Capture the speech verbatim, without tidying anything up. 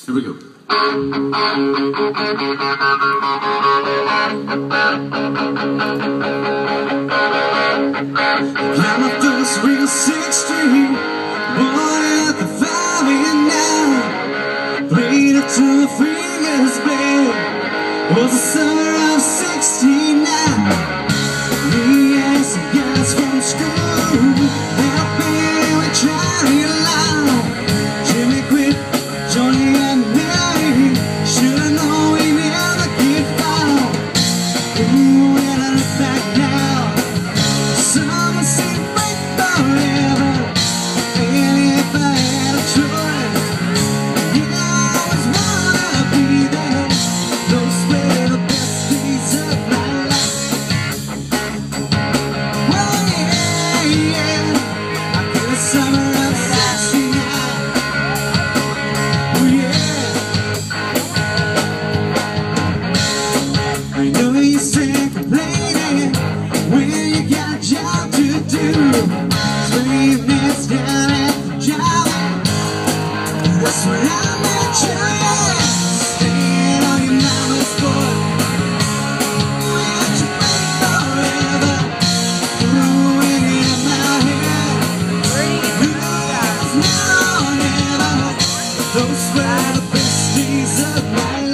Here we go. Climb up those real sixteen, born at the five and nine, played up to the fingers blade. Was the summer of sixty-nine. Me and some guys from school helping we try real loud. Jimmy quit, Johnny and Mary should've known we never get found. Ooh, when I look back now, someone said break forever. And if I had a choice, yeah, I always wanna be there. Those were the best days of my life. Well, yeah, yeah, I feel the summer of sixty-nine. Oh, yeah. I know you say complaining when you got a job to do. Three minutes down at the job, that's when I met you, yeah. Staying on your mama's board, let you wait forever. Ruin in my head, lose now or never. Those were the best days of my life.